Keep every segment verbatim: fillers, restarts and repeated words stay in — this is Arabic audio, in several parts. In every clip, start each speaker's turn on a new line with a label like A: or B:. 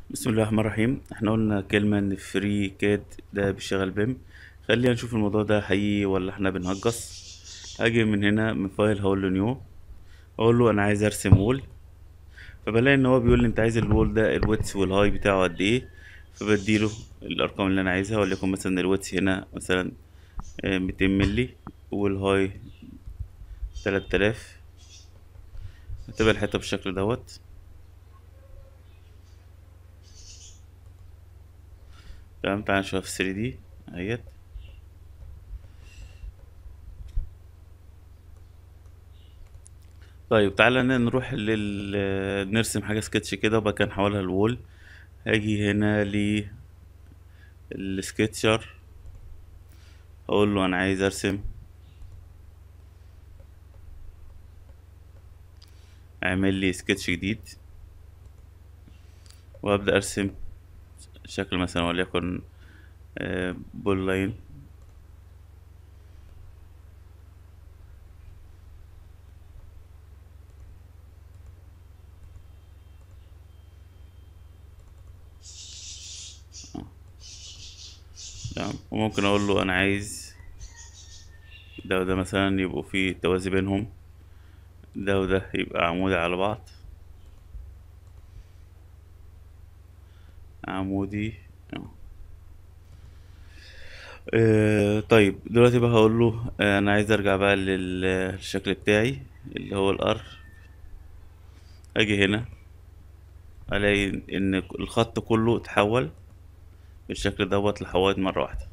A: بسم الله الرحمن الرحيم. احنا قلنا كلمة ان فري كاد ده بيشغل بيم. خلينا نشوف الموضوع ده حقيقي ولا احنا بنهجص. هاجي من هنا من فايل، هقول له نيو، اقول له انا عايز ارسم وول. فبلاقي ان هو بيقول لي انت عايز الوول ده الويتس والهاي بتاعه قد ايه. فبديله الارقام اللي انا عايزها، وليكن مثلا الويتس هنا مثلا آه، ميتين ملي، والهاي تلات آلاف. هتبقى الحتة بالشكل دوت. تمام، تعالى نشوفها في ثري دي اهيت. طيب تعالى ن- نروح لل نرسم حاجة سكتش كده وبعد كده نحولها لوول. هاجي هنا للسكتشر، اقول له انا عايز ارسم، اعمل لي سكتش جديد، وابدا ارسم شكل مثلا وليكن آه، بول لاين. تمام، وممكن اقول له انا عايز ده وده مثلا يبقوا في توازي بينهم، ده وده يبقى عمودي على بعض، عمودي. آه، طيب دلوقتي بقى هقول له آه، انا عايز ارجع بقى لل- للشكل بتاعي اللي هو الار. اجي هنا الاقي ان الخط كله اتحول بالشكل دوت لحوايط مرة واحدة.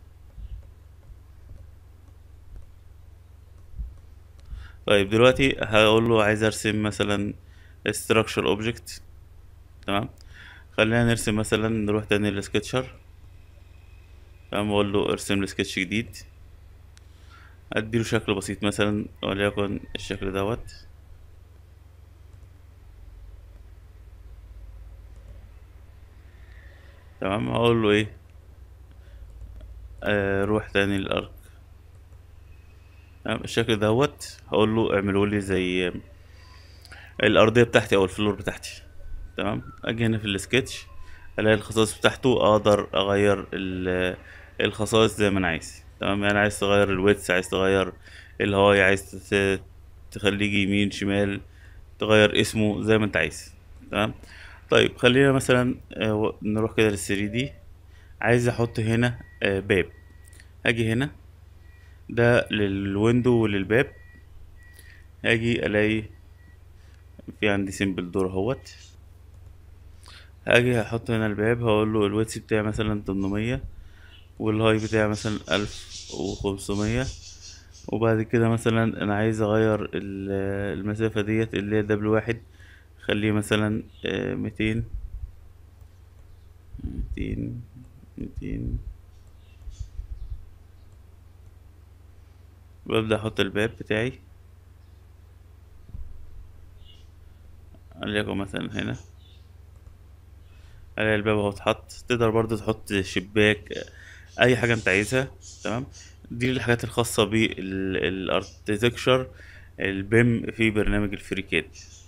A: طيب دلوقتي هقول له عايز ارسم مثلا structure object. تمام، خلينا نرسم مثلا، نروح تاني للسكتشر. تمام، اقول له ارسم لي سكتش جديد، اديله شكل بسيط مثلا وليكن الشكل دوت. تمام، هقول له ايه، آه روح تاني للارك. تمام، الشكل دوت هقول له اعمله لي زي الارضيه بتاعتي او الفلور بتاعتي. تمام، اجي هنا في السكتش الاقي الخصائص بتاعته، اقدر اغير ال- الخصائص زي ما انا عايز. تمام، يعني عايز تغير الويتس، عايز تغير الهواي، عايز ت- تخليه يمين شمال، تغير اسمه زي ما انت عايز. تمام. طيب خلينا مثلا آه، و- نروح كده للثري دي. عايز احط هنا آه، باب. اجي هنا ده للويندو وللباب. اجي الاقي في عندي سيمبل دور اهوت. هاجي هحط هنا الباب، هقول له الويتس بتاعي مثلا تمنمية، والهاي بتاعي مثلا ألف وخمسمية. وبعد كده مثلا انا عايز اغير ال- المسافة ديت اللي هي دبل واحد، خليه مثلا آه، ميتين. ميتين، ميتين. ببدأ احط الباب بتاعي، وليكن مثلا هنا. الاقي الباب اهو اتحط. تقدر برضو تحط شباك، اي حاجة انت عايزها. تمام، دي الحاجات الخاصة بالاركتكتشر البيم في برنامج الفريكاد.